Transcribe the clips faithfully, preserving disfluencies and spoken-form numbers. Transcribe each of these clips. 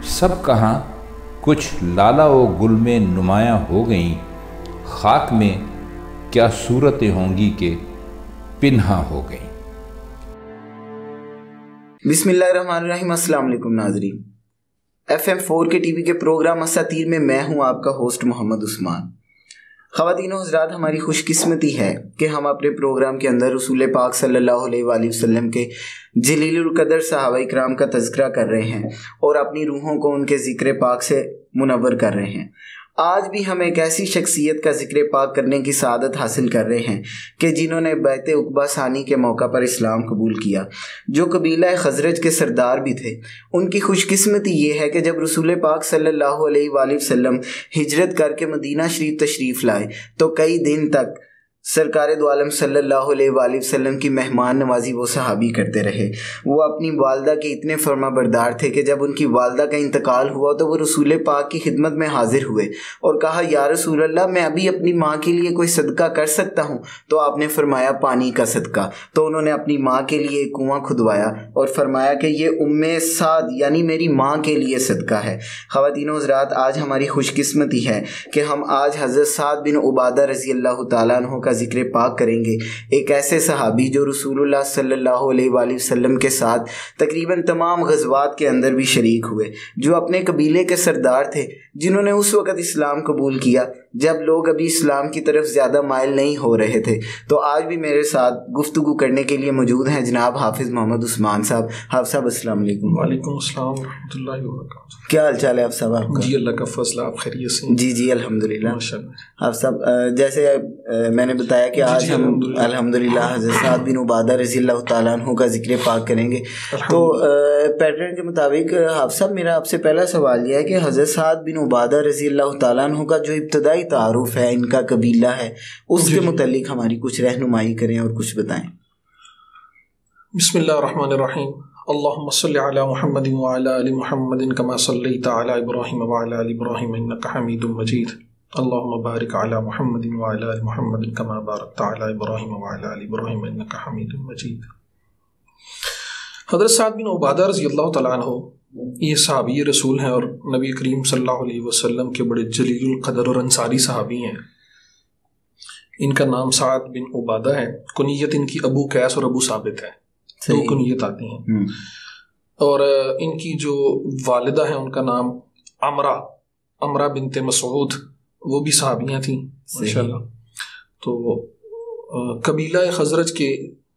سب کہاں کچھ لالا و گل میں نمایاں ہو گئیں، خاک میں کیا صورتیں ہوں گی کہ پنہاں ہو گئیں۔ بسم اللہ الرحمن الرحیم۔ السلام علیکم ناظرین، ایف ایم فور کے ٹی وی کے پروگرام اساطیر میں میں ہوں آپ کا ہوسٹ محمد عثمان۔ خواتین و حضرات، ہماری خوش قسمتی ہے کہ ہم اپنے پروگرام کے اندر رسول پاک صلی اللہ علیہ وآلہ وسلم کے جلیل القدر صحابہ کرام کا تذکرہ کر رہے ہیں اور اپنی روحوں کو ان کے ذکر پاک سے منور کر رہے ہیں۔ آج بھی ہم ایک ایسی شخصیت کا ذکر پاک کرنے کی سعادت حاصل کر رہے ہیں کہ جنہوں نے بیعت عقبہ ثانی کے موقع پر اسلام قبول کیا، جو قبیلہ خزرج کے سردار بھی تھے۔ ان کی خوش قسمتی یہ ہے کہ جب رسول پاک صلی اللہ علیہ وآلہ وسلم ہجرت کر کے مدینہ شریف تشریف لائے تو کئی دن تک سرکار دو عالم صلی اللہ علیہ وآلہ وسلم کی مہمان نوازی وہ صحابی کرتے رہے۔ وہ اپنی والدہ کے اتنے فرما بردار تھے کہ جب ان کی والدہ کا انتقال ہوا تو وہ رسول پاک کی خدمت میں حاضر ہوئے اور کہا، یا رسول اللہ، میں ابھی اپنی ماں کے لیے کوئی صدقہ کر سکتا ہوں؟ تو آپ نے فرمایا، پانی کا صدقہ۔ تو انہوں نے اپنی ماں کے لیے ایک کنواں کھدوایا اور فرمایا کہ یہ ام سعد یعنی میری ماں کے لیے صدقہ ہے۔ خواتین و حضرات، آج ہماری خوش قسمتی ہے کہ ہم آج حضرت سعد بن عبادہ رضی اللہ تعالیٰ عنہ کا ذکر پاک کریں گے، ایک ایسے صحابی جو رسول اللہ صلی اللہ علیہ وآلہ وسلم کے ساتھ تقریباً تمام غزوات کے اندر بھی شریک ہوئے، جو اپنے قبیلے کے سردار تھے، جنہوں نے اس وقت اسلام قبول کیا جب لوگ ابھی اسلام کی طرف زیادہ مائل نہیں ہو رہے تھے۔ تو آج بھی میرے ساتھ گفتگو کرنے کے لیے موجود ہیں جناب حافظ محمد عثمان صاحب۔ حافظ صاحب السلام علیکم۔ وعلیکم السلام ورحمۃ اللہ وبرکاتہ۔ کیا حال چال ہے حافظ صاحب آپ کا؟ جی اللہ کا فضل، آپ خیریت سے؟ جی جی الحمدللہ ماشاءاللہ۔ حافظ صاحب، جیسے میں نے بتایا کہ آج ہم الحمدللہ حضرت سعد بن عبادہ رضی اللہ تعالیٰ عنہ کا ذکر پاک کریں گے۔ تو پیٹرن کے مطابق حافظ صاحب، میرا آپ سے پہلا سوال یہ ہے کہ حضرت سعد بن عبادہ رضی اللہ تعالیٰ عنہ کا جو ابتدائی تعارف ہے، ان کا قبیلہ ہے، اس کے متعلق ہماری کچھ رہنمائی کریں اور کچھ بتائیں۔ بسم اللہ الرحمن الرحیم۔ اللہم صلی علی محمد وعلی آل محمد کما صلیت علی ابراہیم وعلی آل ابراہیم انک حمید مجید۔ اللہم بارک علی محمد وعلی آل محمد کما بارکت علی ابراہیم وعلی آل ابراہیم انک حمید مجید۔ حضرت سعد بن عبادہ رضی اللہ تعالیٰ عنہ یہ صحابی رسول ہیں اور نبی کریم صلی اللہ علیہ وسلم کے بڑے جلیل القدر اور انصاری صحابی ہیں۔ ان کا نام سعد بن عبادہ ہے، کنیت ان کی ابو قیس اور ابو ثابت ہے، دو کنیت آتی ہیں۔ اور ان کی جو والدہ ہیں ان کا نام عمرہ عمرہ بنت مسعود، وہ بھی صحابیاں تھیں ماشاءاللہ۔ تو قبیلہ خزرج کے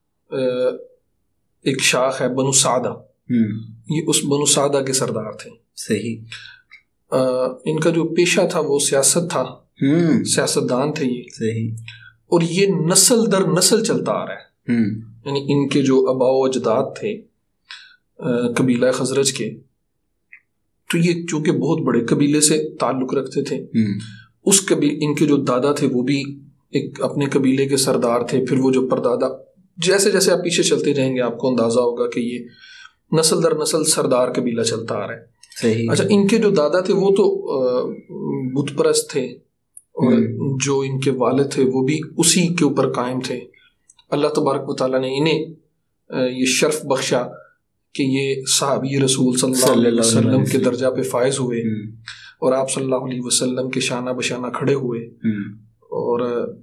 ایک شاخ ہے بنو سعدہ، یہ اس بنو سعدہ کے سردار تھے۔ صحیح۔ ان کا جو پیشہ تھا وہ سیاست تھا، سیاست دان تھے یہ۔ صحیح۔ اور یہ نسل در نسل چلتا آ رہا ہے، یعنی ان کے جو آباء و اجداد تھے قبیلہ خزرج کے، تو یہ چونکہ بہت بڑے قبیلے سے تعلق رکھتے تھے، اس قبیل ان کے جو دادا تھے وہ بھی ایک اپنے قبیلے کے سردار تھے، پھر وہ جو پردادا، جیسے جیسے آپ پیچھے چلتے جائیں گے آپ کو اندازہ ہوگا کہ یہ نسل در نسل سردار قبیلہ چلتا آ رہا ہے۔ صحیح۔ اچھا، ان کے جو دادا تھے وہ تو بت پرست تھے اور جو ان کے والد تھے وہ بھی اسی کے اوپر قائم تھے۔ اللہ تبارک و تعالیٰ نے انہیں یہ شرف بخشا کہ یہ صحابی رسول صلی اللہ علیہ وسلم کے درجہ پہ فائز ہوئے اور آپ صلی اللہ علیہ وسلم کے شانہ بشانہ کھڑے ہوئے، اور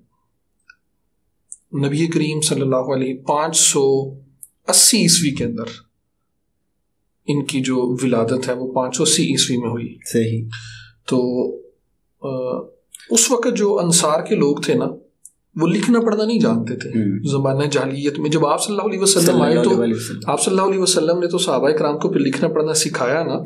نبی کریم صلی اللہ علیہ پانچ سو اسی عیسوی کے اندر ان کی جو ولادت ہے وہ پانچ سو اسی عیسوی میں ہوئی۔ صحیح۔ تو اس وقت جو انصار کے لوگ تھے نا، وہ لکھنا پڑھنا نہیں جانتے تھے زمانہ جاہلیت میں۔ جب آپ صلی اللہ علیہ وسلم آئے تو آپ صلی اللہ علیہ وسلم نے تو صحابہ کرام کو پھر لکھنا پڑھنا سکھایا نا،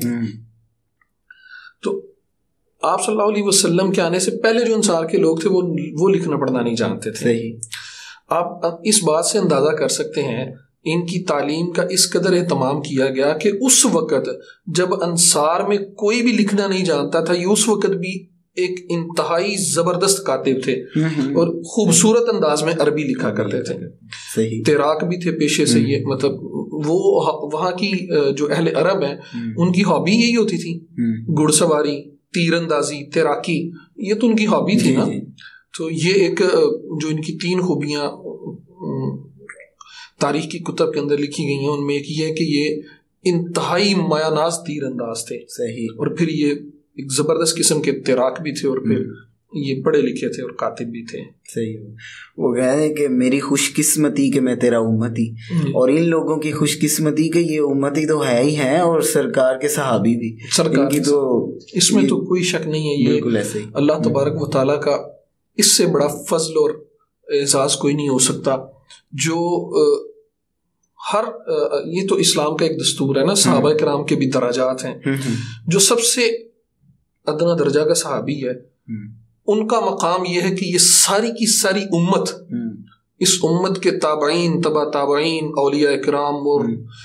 تو آپ صلی اللہ علیہ وسلم کے آنے سے پہلے جو انصار کے لوگ تھے وہ وہ لکھنا پڑھنا نہیں جانتے تھے۔ صحیح۔ آپ اس بات سے اندازہ کر سکتے ہیں ان کی تعلیم کا اس قدر اہتمام کیا گیا کہ اس وقت جب انصار میں کوئی بھی لکھنا نہیں جانتا تھا، یہ اس وقت بھی ایک انتہائی زبردست کاتب تھے اور خوبصورت انداز میں عربی لکھا کرتے تھے۔ تیراک بھی تھے پیشے سے، یہ مطلب وہ وہاں کی جو اہل عرب ہیں ان کی ہابی یہی ہوتی تھی، گھڑ سواری، تیر اندازی، تیراکی، یہ تو ان کی ہابی تھی نا۔ تو یہ ایک جو ان کی تین خوبیاں تاریخ کی کتب کے اندر لکھی گئی ہیں، ان میں ایک یہ ہے کہ یہ انتہائی مایہ ناز تیر انداز تھے. صحیح. اور پھر یہ ایک زبردست قسم کے تیراک بھی تھے اور پھر یہ پڑھے لکھے تھے اور کاتب بھی تھے. صحیح. وہ کہتے ہیں کہ میری خوش قسمتی کہ میں تیرا امتی, اور ان لوگوں کی خوش قسمتی کہ یہ امتی تو ہے ہی ہیں, اور سرکار کے صحابی بھی سرکار کی, تو اس میں تو کوئی شک نہیں ہے. یہ بالکل ایسے ہی اللہ تبارک و تعالیٰ کا اس سے بڑا فضل اور اعزاز کوئی نہیں ہو سکتا. جو ہر یہ تو اسلام کا ایک دستور ہے نا, صحابہ کرام کے بھی درجات ہیں. جو سب سے ادنا درجہ کا صحابی ہے ان کا مقام یہ ہے کہ یہ ساری کی ساری امت, اس امت کے تابعین, تبع تابعین, اولیاء کرام اور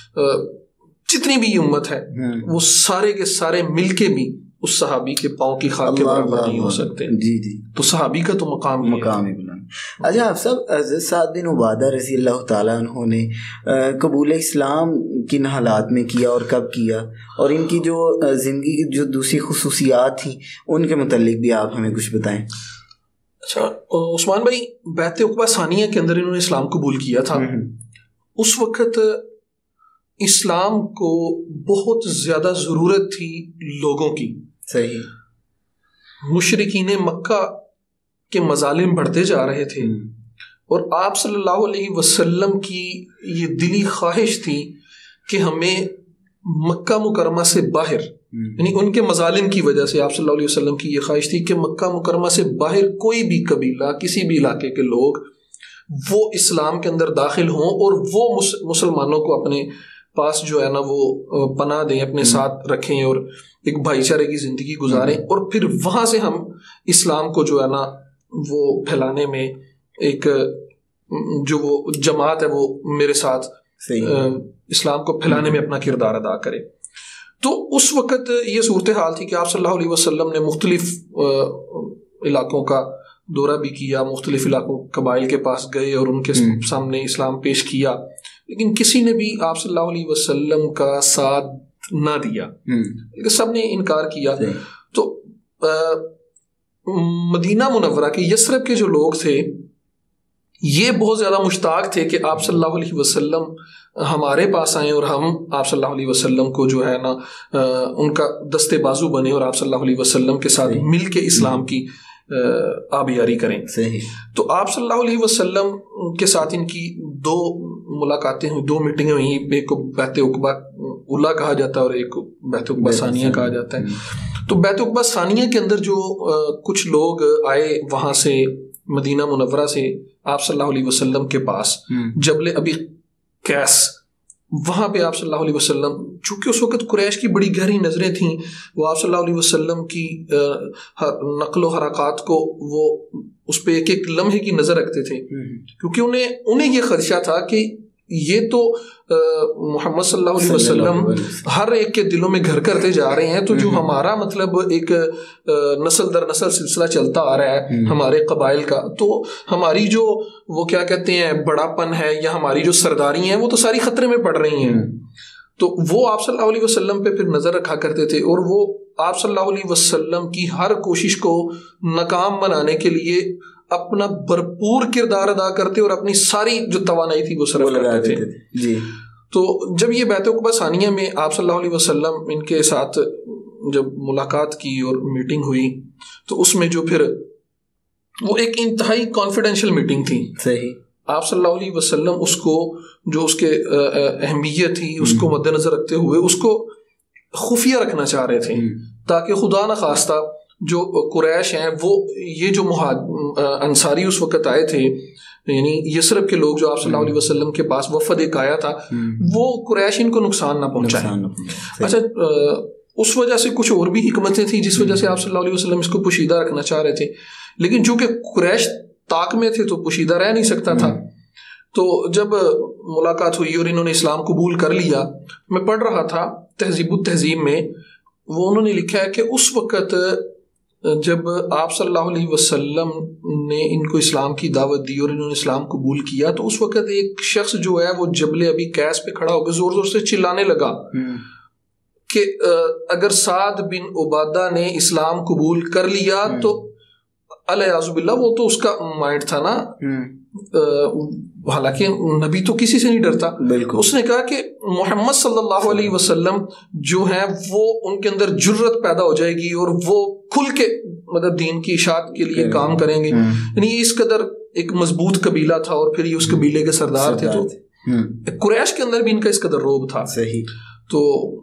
جتنی بھی یہ امت ہے وہ سارے کے سارے مل کے بھی اس صحابی کے پاؤں کی خاک کے برابر نہیں ہو سکتے. جی جی. تو صحابی کا تو مقام مقام ہی بلند. اچھا آپ صاحب, حضرت سعد بن عبادہ رضی اللہ تعالیٰ عنہ نے قبول اسلام کن حالات میں کیا اور کب کیا, اور ان کی جو زندگی کی جو دوسری خصوصیات تھیں ان کے متعلق بھی آپ ہمیں کچھ بتائیں. اچھا عثمان بھائی, بیعت عقبہ ثانیہ کے اندر انہوں نے اسلام قبول کیا تھا. اس وقت اسلام کو بہت زیادہ ضرورت تھی لوگوں کی. صحیح. مشرکین مکہ کے مظالم بڑھتے جا رہے تھے اور آپ صلی اللہ علیہ وسلم کی یہ دلی خواہش تھی کہ ہمیں مکہ مکرمہ سے باہر, یعنی ان کے مظالم کی وجہ سے آپ صلی اللہ علیہ وسلم کی یہ خواہش تھی کہ مکہ مکرمہ سے باہر کوئی بھی قبیلہ, کسی بھی علاقے کے لوگ وہ اسلام کے اندر داخل ہوں اور وہ مسلمانوں کو اپنے پاس جو ہے نا وہ پناہ دیں, اپنے ساتھ رکھیں اور ایک بھائی چارے کی زندگی گزاریں, اور پھر وہاں سے ہم اسلام کو جو ہے نا وہ پھیلانے میں ایک جو وہ جماعت ہے وہ میرے ساتھ اسلام کو پھیلانے میں اپنا کردار ادا کرے. تو اس وقت یہ صورتحال تھی کہ آپ صلی اللہ علیہ وسلم نے مختلف علاقوں کا دورہ بھی کیا, مختلف علاقوں قبائل کے پاس گئے اور ان کے سامنے اسلام پیش کیا, لیکن کسی نے بھی آپ صلی اللہ علیہ وسلم کا ساتھ نہ دیا, سب نے انکار کیا. تو مدینہ منورہ کے یثرب کے جو لوگ تھے یہ بہت زیادہ مشتاق تھے کہ آپ صلی اللہ علیہ وسلم ہمارے پاس آئیں اور ہم آپ صلی اللہ علیہ وسلم کو جو ہے نا ان کا دستے بازو بنے اور آپ صلی اللہ علیہ وسلم کے ساتھ مل کے اسلام کی آبیاری کریں. تو آپ صلی اللہ علیہ وسلم کے ساتھ ان کی دو ملاقاتیں ہوئی, دو میٹنگیں ہوئیں. ایک کو بیعت عقبہ اولیٰ کہا جاتا ہے اور ایک کو بیعت عقبہ ثانیہ کہا جاتا ہے. تو بیعت عقبہ ثانیہ کے اندر جو کچھ لوگ آئے وہاں سے مدینہ منورہ سے آپ صلی اللہ علیہ وسلم کے پاس جبل ابی قیس, وہاں پہ آپ صلی اللہ علیہ وسلم, چونکہ اس وقت قریش کی بڑی گہری نظریں تھیں, وہ آپ صلی اللہ علیہ وسلم کی نقل و حرکات کو وہ اس پہ ایک ایک لمحے کی نظر رکھتے تھے, کیونکہ انہیں انہیں یہ خدشہ تھا کہ یہ تو محمد صلی اللہ علیہ وسلم ہر ایک کے دلوں میں گھر کرتے جا رہے ہیں, تو جو ہمارا مطلب ایک نسل در نسل سلسلہ چلتا آ رہا ہے ہمارے قبائل کا, تو ہماری جو وہ کیا کہتے ہیں بڑا پن ہے یا ہماری جو سرداری ہیں وہ تو ساری خطرے میں پڑ رہی ہیں. تو وہ آپ صلی اللہ علیہ وسلم پہ پھر نظر رکھا کرتے تھے اور وہ آپ صلی اللہ علیہ وسلم کی ہر کوشش کو ناکام بنانے کے لیے اپنا بھرپور کردار ادا کرتے اور اپنی ساری جو توانائی تھی وہ صرف کرتے تھے. جی. تو جب یہ بیعت عقبہ ثانیہ میں آپ صلی اللہ علیہ وسلم ان کے ساتھ جب ملاقات کی اور میٹنگ ہوئی, تو اس میں جو پھر وہ ایک انتہائی کانفیڈینشیل میٹنگ تھی. صحیح. آپ صلی اللہ علیہ وسلم اس کو جو اس کے اہمیت تھی اس کو مد نظر رکھتے ہوئے اس کو خفیہ رکھنا چاہ رہے تھے, تاکہ خدا نخواستہ جو قریش ہیں وہ یہ جو انصاری اس وقت آئے تھے, یعنی یثرب کے لوگ جو آپ صلی اللہ علیہ وسلم کے پاس وفد ایک آیا تھا, وہ قریش ان کو نقصان نہ پہنچائیں. اچھا, اس وجہ سے کچھ اور بھی حکمتیں تھیں جس وجہ سے آپ صلی اللہ علیہ وسلم اس کو پوشیدہ رکھنا چاہ رہے تھے, لیکن چونکہ قریش طاق میں تھے تو پوشیدہ رہ نہیں سکتا تھا. تو جب ملاقات ہوئی اور انہوں نے اسلام قبول کر لیا, میں پڑھ رہا تھا تہذیب التہذیب میں, وہ انہوں نے لکھا ہے کہ اس وقت جب آپ صلی اللہ علیہ وسلم نے ان کو اسلام کی دعوت دی اور انہوں نے اسلام قبول کیا, تو اس وقت ایک شخص جو ہے وہ جبل ابی قیس پہ کھڑا ہو کے زور زور سے چلانے لگا کہ اگر سعد بن عبادہ نے اسلام قبول کر لیا تو الیاذ باللہ, وہ تو اس کا مائنڈ تھا نا, حالانکہ نبی تو کسی سے نہیں ڈرتا. اس نے کہا کہ محمد صلی اللہ علیہ وسلم جو ہیں وہ ان کے اندر جرت پیدا ہو جائے گی اور وہ کھل کے مطلب دین کی اشاعت کے لیے کام کریں گے. یعنی یہ اس قدر ایک مضبوط قبیلہ تھا اور پھر یہ اس قبیلے کے سردار تھے. تو قریش کے اندر بھی ان کا اس قدر روب تھا. تو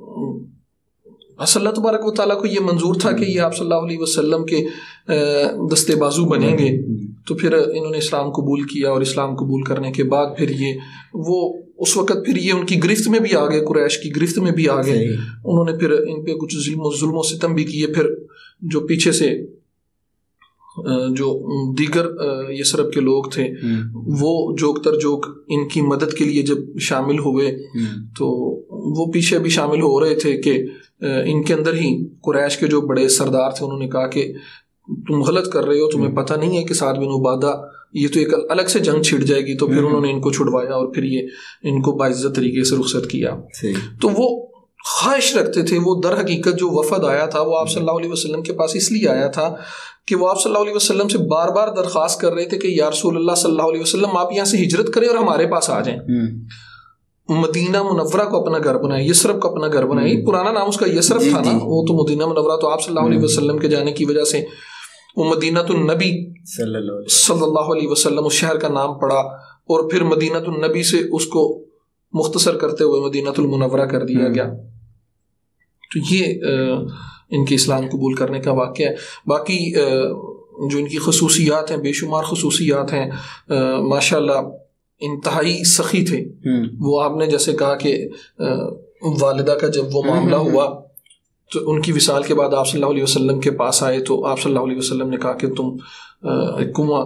اللہ تبارک و تعالیٰ کو یہ منظور تھا کہ یہ آپ صلی اللہ علیہ وسلم کے دستے بازو بنیں گے. تو پھر انہوں نے اسلام قبول کیا اور اسلام قبول کرنے کے بعد پھر یہ وہ اس وقت پھر یہ ان کی گرفت میں بھی آ گئے, قریش کی گرفت میں بھی آ گئے. انہوں نے پھر ان پہ کچھ ظلم و ظلم و ستم بھی کیے. پھر جو پیچھے سے جو دیگر یثرب کے لوگ تھے وہ جوک تر جوک ان کی مدد کے لیے جب شامل ہوئے تو وہ پیچھے بھی شامل ہو رہے تھے کہ ان کے اندر ہی قریش کے جو بڑے سردار تھے انہوں نے کہا کہ تم غلط کر رہے ہو, تمہیں پتہ نہیں ہے کہ سعد بن عبادہ یہ تو ایک الگ سے جنگ چھڑ جائے گی. تو پھر انہوں نے ان کو چھڑوایا اور پھر یہ ان کو باعزت طریقے سے رخصت کیا. تو وہ خواہش رکھتے تھے, وہ در حقیقت جو وفد آیا تھا وہ آپ صلی اللہ علیہ وسلم کے پاس اس لیے آیا تھا کہ وہ آپ صلی اللہ علیہ وسلم سے بار بار درخواست کر رہے تھے کہ یا رسول اللہ صلی اللہ علیہ وسلم آپ یہاں سے ہجرت کریں اور ہمارے پاس آ جائیں, مدینہ منورہ کو اپنا گھر بنائیں, یثرب کو اپنا گھر بنائیں. پرانا نام اس کا یثرب تھا نا, وہ تو مدینہ منورہ تو آپ صلی اللہ علیہ وسلم کے جانے کی وجہ سے وہ مدینہ النبی صلی اللہ علیہ وسلم اس شہر کا نام پڑا اور پھر مدینہ النبی سے اس کو مختصر کرتے ہوئے مدینہ المنورہ کر دیا گیا. تو یہ ان کے اسلام قبول کرنے کا واقعہ ہے. باقی جو ان کی خصوصیات ہیں, بے شمار خصوصیات ہیں, ماشاءاللہ انتہائی سخی تھے. وہ آپ نے جیسے کہا کہ والدہ کا جب وہ معاملہ ہوا تو ان کی وصال کے بعد آپ صلی اللہ علیہ وسلم کے پاس آئے تو آپ صلی اللہ علیہ وسلم نے کہا کہ تم ایک کنواں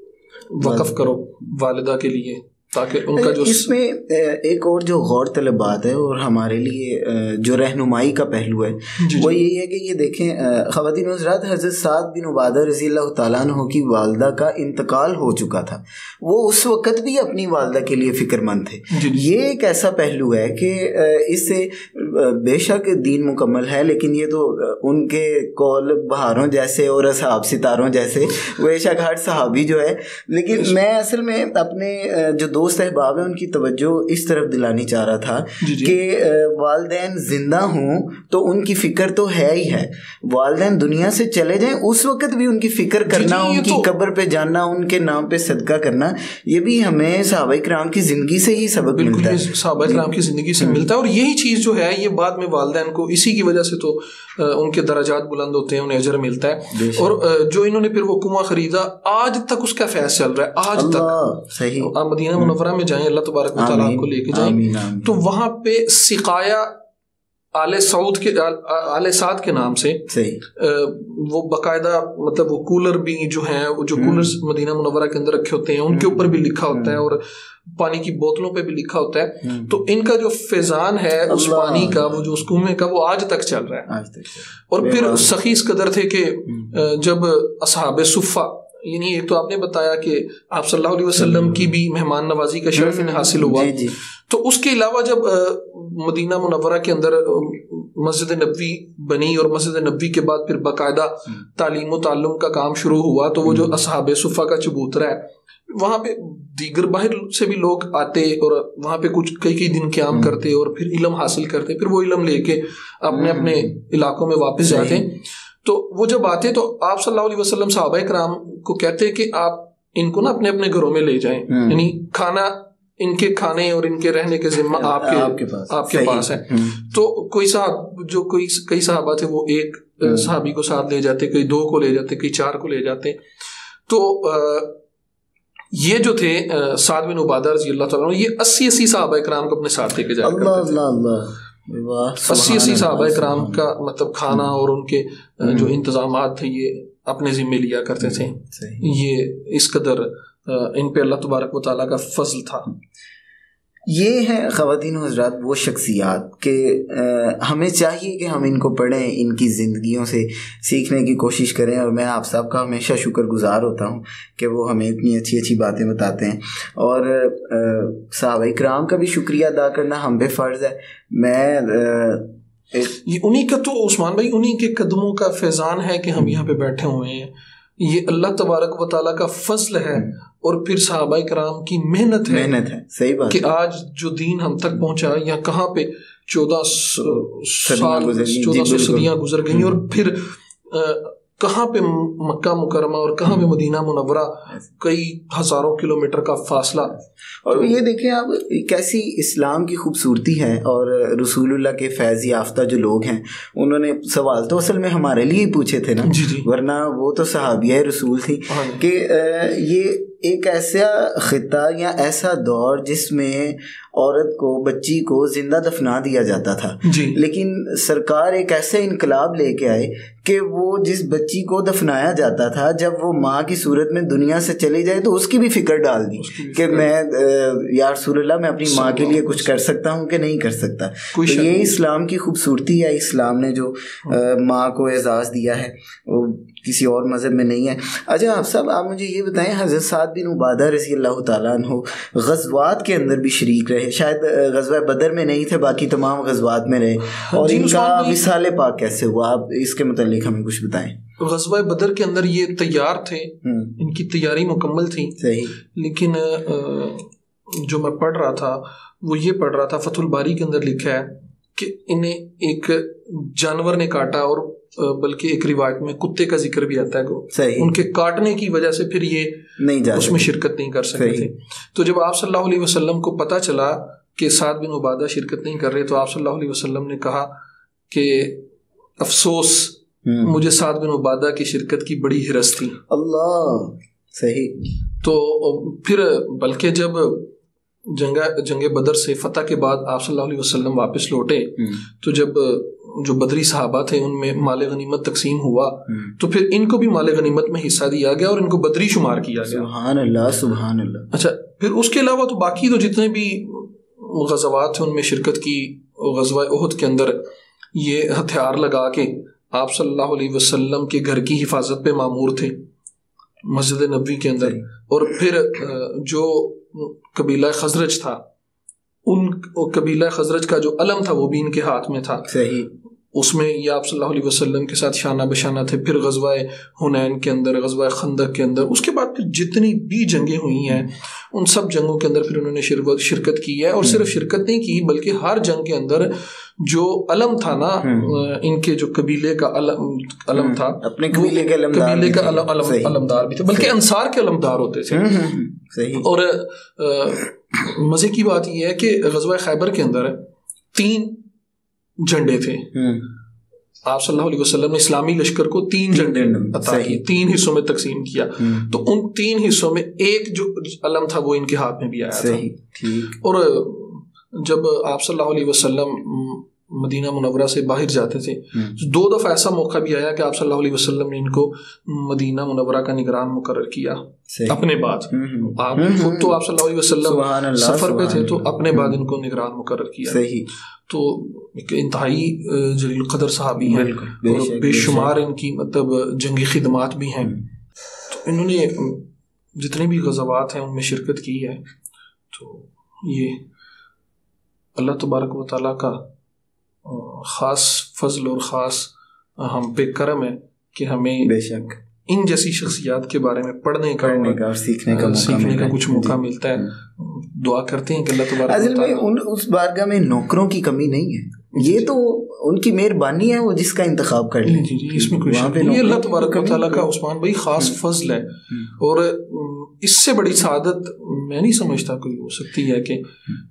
وقف کرو والدہ کے لیے تاکہ ان کا جو اس میں ایک اور جو غور طلب بات ہے اور ہمارے لیے جو رہنمائی کا پہلو ہے جی وہ یہی ہے کہ یہ دیکھیں خواتین حضرات, حضرت سعد بن عبادہ رضی اللہ تعالیٰ عنہ کی والدہ کا انتقال ہو چکا تھا. وہ اس وقت بھی اپنی والدہ کے لیے فکر مند تھے. جی یہ ایک ایسا پہلو ہے کہ اس سے بے شک دین مکمل ہے, لیکن یہ تو ان کے قول بہاروں جیسے اور اصحاب ستاروں جیسے بے شک ہر صحابی جو ہے, لیکن میں اصل میں اپنے جو دوست احباب ہیں ان کی توجہ اس طرف دلانی چاہ رہا تھا جی جی. کہ والدین زندہ ہوں تو ان کی فکر تو ہے ہی ہے, والدین دنیا سے چلے جائیں اس وقت بھی ان کی فکر کرنا جی جی, ان کی قبر پہ جاننا, ان کے نام پہ صدقہ کرنا, یہ بھی ہمیں صحابہ کرام کی زندگی سے ہی سبق ملتا ہے. صحابہ کرام کی زندگی سے ملتا ہے اور یہی چیز جو ہے یہ بعد میں والدین کو اسی کی وجہ سے تو ان کے درجات بلند ہوتے ہیں, انہیں اجر ملتا ہے. اور جو انہوں نے پھر وہ کنواں خریدا آج تک اس کا فیض چل رہا ہے آج تک. صحیح, آپ مدینہ منورہ میں جائیں, اللہ تبارک و تعالیٰ آپ کو لے کے جائیں تو وہاں پہ سقایا آل سعود کے آل سعد کے نام سے وہ باقاعدہ مطلب وہ کولر بھی جو ہیں جو کولر مدینہ منورہ کے اندر رکھے ہوتے ہیں ان کے اوپر بھی لکھا ہوتا ہے اور پانی کی بوتلوں پہ بھی لکھا ہوتا ہے. تو ان کا جو فیضان ہے اس پانی کا, وہ جو اس کنویں کا, وہ آج تک چل رہا ہے. اور پھر سخی اس قدر تھے کہ جب اصحاب صفہ, یعنی ایک تو آپ نے بتایا کہ آپ صلی اللہ علیہ وسلم کی بھی مہمان نوازی کا شرف انہیں حاصل ہوا, تو اس کے علاوہ جب مدینہ منورہ کے اندر مسجد نبوی بنی اور مسجد نبوی کے بعد پھر باقاعدہ تعلیم و تعلم کا کام شروع ہوا, تو وہ جو اصحاب صفہ کا چبوترا ہے وہاں پہ دیگر باہر سے بھی لوگ آتے اور وہاں پہ کچھ کئی کئی دن قیام کرتے اور پھر علم حاصل کرتے, پھر وہ علم لے کے اپنے اپنے علاقوں میں واپس جاتے. تو وہ جب آتے تو آپ صلی اللہ علیہ وسلم صحابہ کرام کو کہتے کہ آپ ان کو نا اپنے اپنے گھروں میں لے جائیں, یعنی کھانا ان کے کھانے اور ان کے رہنے کے ذمہ آپ کے آپ کے پاس ہے. تو کوئی صاحب جو کوئی کئی صحابہ تھے وہ ایک صحابی کو ساتھ لے جاتے, کئی دو کو لے جاتے, کئی چار کو لے جاتے. تو یہ جو تھے سعد بن عبادہ رضی اللہ تعالیٰ عنہ, یہ اسی اسی صحابہ کرام کو اپنے ساتھ لے کے جایا کرتے تھے. اسی اسی صحابہ کرام کا مطلب کھانا اور ان کے جو انتظامات تھے یہ اپنے ذمہ لیا کرتے تھے. یہ اس قدر ان پہ اللہ تبارک و تعالیٰ کا فضل تھا. یہ ہیں خواتین و حضرات وہ شخصیات کہ ہمیں چاہیے کہ ہم ان کو پڑھیں, ان کی زندگیوں سے سیکھنے کی کوشش کریں. اور میں آپ صاحب کا ہمیشہ شکر گزار ہوتا ہوں کہ وہ ہمیں اتنی اچھی اچھی باتیں بتاتے ہیں, اور صحابہ کرام کا بھی شکریہ ادا کرنا ہم پہ فرض ہے. میں انہی کا تو عثمان بھائی انہی کے قدموں کا فیضان ہے کہ ہم یہاں پہ بیٹھے ہوئے ہیں. یہ اللہ تبارک و تعالیٰ کا فضل ہے اور پھر صحابہ کرام کی محنت ہے محنت ہے صحیح بات کہ آج جو دین ہم تک پہنچا یا کہاں پہ چودہ سال چودہ سو صدیاں گزر گئیں اور پھر کہاں پہ مکہ مکرمہ اور کہاں پہ مدینہ منورہ کئی ہزاروں کلومیٹر کا فاصلہ. اور یہ دیکھیں آپ کیسی اسلام کی خوبصورتی ہے. اور رسول اللہ کے فیض یافتہ جو لوگ ہیں انہوں نے سوال تو اصل میں ہمارے لیے ہی پوچھے تھے نا, جی جی ورنہ وہ تو صحابیہ رسول تھی کہ یہ ایک ایسا خطہ یا ایسا دور جس میں عورت کو بچی کو زندہ دفنا دیا جاتا تھا جی. لیکن سرکار ایک ایسا انقلاب لے کے آئے کہ وہ جس بچی کو دفنایا جاتا تھا جب وہ ماں کی صورت میں دنیا سے چلی جائے تو اس کی بھی فکر ڈال دی کہ میں یا رسول اللہ میں اپنی ماں کے لیے کچھ کر سکتا ہوں کہ نہیں کر سکتا. تو یہ اسلام کی خوبصورتی ہے. اسلام نے جو ماں کو اعزاز دیا ہے وہ کسی اور مذہب میں نہیں ہے. اچھا آپ صاحب آپ مجھے یہ بتائیں, حضرت سعد بن عبادہ رضی اللہ تعالیٰ عنہ غزوات کے اندر بھی شریک رہے, شاید غزوہ بدر میں نہیں تھے باقی تمام غزوات میں رہے, اور ان کا وصال پاک کیسے ہوا, آپ اس کے متعلق ہمیں کچھ بتائیں. غزوہ بدر کے اندر یہ تیار تھے, ان کی تیاری مکمل تھی, صحیح, لیکن جو میں پڑھ رہا تھا وہ یہ پڑھ رہا تھا فتح الباری کے اندر لکھا ہے کہ انہیں ایک جانور نے کاٹا, اور بلکہ ایک روایت میں کتے کا ذکر بھی آتا ہے, ان کے کاٹنے کی وجہ سے پھر یہ نہیں اس میں شرکت نہیں کر سکتے تھے. تو جب آپ صلی اللہ علیہ وسلم کو پتہ چلا کہ سعد بن عبادہ شرکت نہیں کر رہے تو آپ صلی اللہ علیہ وسلم نے کہا کہ افسوس, مجھے سعد بن عبادہ کی شرکت کی بڑی ہرس تھی. اللہ, صحیح. تو پھر بلکہ جب جنگ جنگ بدر سے فتح کے بعد آپ صلی اللہ علیہ وسلم واپس لوٹے تو جب جو بدری صحابہ تھے ان میں مال غنیمت تقسیم ہوا تو پھر ان کو بھی مال غنیمت میں حصہ دیا گیا اور ان کو بدری شمار کیا گیا. سبحان اللہ سبحان اللہ. اچھا, پھر اس کے علاوہ تو باقی تو جتنے بھی غزوات ہیں ان میں شرکت کی. غزوہ احد کے اندر یہ ہتھیار لگا کے آپ صلی اللہ علیہ وسلم کے گھر کی حفاظت پہ مامور تھے مسجد نبوی کے اندر, اور پھر جو قبیلہ خزرج تھا ان قبیلہ خزرج کا جو علم تھا وہ بھی ان کے ہاتھ میں تھا, صحیح, اس میں یہ آپ صلی اللہ علیہ وسلم کے ساتھ شانہ بشانہ تھے. پھر غزوہ حنین کے اندر, غزوہ خندق کے اندر, اس کے بعد پھر جتنی بھی جنگیں ہوئی ہیں ان سب جنگوں کے اندر پھر انہوں نے شرکت کی ہے. اور صرف شرکت نہیں کی بلکہ ہر جنگ کے اندر جو علم تھا نا ان کے جو قبیلے کا علم تھا, اپنے قبیلے کے قبیلے کا علمدار بھی تھے, بلکہ انصار کے علمدار ہوتے تھے. اور مزے کی بات یہ ہے کہ غزوہ خیبر کے اندر تین جھنڈے تھے. آپ صلی اللہ علیہ وسلم نے اسلامی لشکر کو تین جھنڈے عطا کیے, تین حصوں میں تقسیم کیا. تو ان تین حصوں میں ایک جو علم تھا وہ ان کے ہاتھ میں بھی آیا تھا. اور جب آپ صلی اللہ علیہ وسلم مدینہ منورہ سے باہر جاتے تھے دو دفعہ ایسا موقع بھی آیا کہ آپ صلی اللہ علیہ وسلم نے ان کو مدینہ منورہ کا نگران مقرر کیا اپنے بعد. آپ خود تو آپ صلی اللہ علیہ وسلم سفر پہ تھے تو اپنے بعد ان کو نگران مقرر کیا. تو ایک انتہائی جلیل قدر صحابی ہیں اور بے شمار ان کی مطلب جنگی خدمات بھی ہیں. تو انہوں نے جتنے بھی غزوات ہیں ان میں شرکت کی ہے. تو یہ اللہ تبارک و تعالیٰ کا خاص فضل اور خاص ہم پہ کرم ہے کہ ہمیں بے شک ان جیسی شخصیات کے بارے میں پڑھنے کا اور سیکھنے کا سیکھنے کا کچھ موقع ملتا ہے. دعا کرتے ہیں کہ اللہ تبارک اصل میں ان اس بارگاہ میں نوکروں کی کمی نہیں ہے, یہ تو ان کی مہربانی ہے وہ جس کا انتخاب کر لیں. جی جی اس میں کوئی شک نہیں. یہ اللہ تبارک و تعالیٰ کا عثمان بھائی خاص فضل ہے, اور اس سے بڑی سعادت میں نہیں سمجھتا کوئی ہو سکتی ہے کہ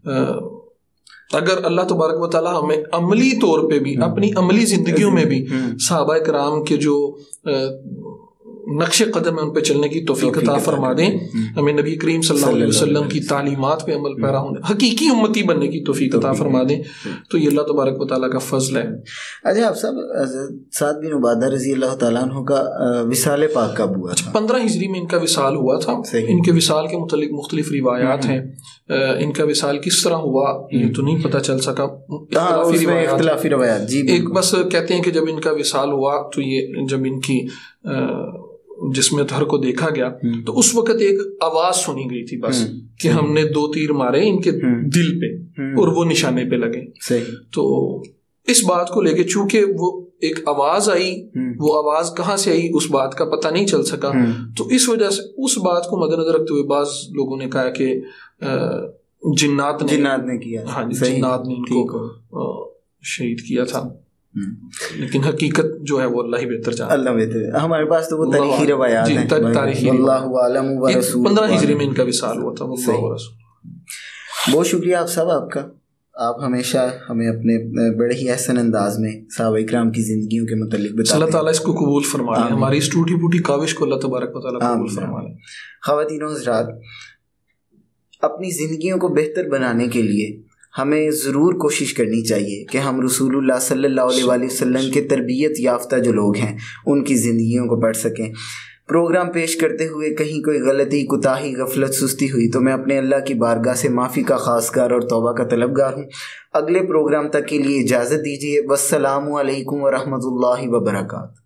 اگر اللہ تبارک و تعالیٰ ہمیں عملی طور پہ بھی اپنی عملی زندگیوں میں بھی صحابہ کرام کے جو نقش قدم ہے ان پہ چلنے کی توفیق عطا فرما دیں, ہمیں نبی کریم صلی اللہ علیہ وسلم کی تعلیمات پہ عمل پیرا ہونے حقیقی امتی بننے کی توفیق عطا فرما دیں, تو یہ اللہ تبارک و تعالیٰ کا فضل ہے. اچھا آپ صاحب سعد بن عبادہ رضی اللہ تعالیٰ عنہ کا وصال پاک کب ہوا تھا؟ پندرہ ہجری میں ان کا وصال ہوا تھا. ان کے وصال کے متعلق مختلف روایات ہیں. ان کا وصال کس طرح ہوا یہ تو نہیں پتہ چل سکا, اختلافی روایات. جی ایک بس کہتے ہیں کہ جب ان کا وصال ہوا تو یہ جب ان کی جسم طاہر کو دیکھا گیا تو اس وقت ایک آواز سنی گئی تھی بس کہ ہم نے دو تیر مارے ان کے دل پہ اور وہ نشانے پہ لگے. صحیح. تو اس بات کو لے کے چونکہ وہ ایک آواز آئی، وہ آواز کہاں سے آئی اس بات کا پتہ نہیں چل سکا. تو اس وجہ سے اس بات کو مد نظر رکھتے ہوئے بعض لوگوں نے کہا کہ جنات نے جنات نے کیا، ہاں جنات نے ان کو شہید کیا تھا، لیکن حقیقت جو ہے وہ اللہ ہی بہتر جانتا ہے. اللہ بہتر، ہمارے پاس تو وہ تاریخی روایات ہیں، تاریخی اللہ عالم و رسول. پندرہ ہجری میں ان کا وصال ہوا تھا. اللہ و رسول. بہت شکریہ آپ صاحب آپ کا. آپ ہمیشہ ہمیں اپنے بڑے ہی احسن انداز میں صحابہ اکرام کی زندگیوں کے متعلق بتاتے ہیں. اللہ تعالیٰ اس کو قبول فرما لے، ہماری اس ٹوٹی پوٹی کاوش کو اللہ تبارک و تعالیٰ قبول فرما لے. خواتین و حضرات، اپنی زندگیوں کو بہتر بنانے کے لیے ہمیں ضرور کوشش کرنی چاہیے کہ ہم رسول اللہ صلی اللہ علیہ وآلہ وسلم کے تربیت یافتہ جو لوگ ہیں ان کی زندگیوں کو پڑھ سکیں. پروگرام پیش کرتے ہوئے کہیں کوئی غلطی، کوتاہی، غفلت، سستی ہوئی تو میں اپنے اللہ کی بارگاہ سے معافی کا خواستگار اور توبہ کا طلبگار ہوں. اگلے پروگرام تک کے لیے اجازت دیجیے. والسلام علیکم ورحمۃ اللہ وبرکاتہ.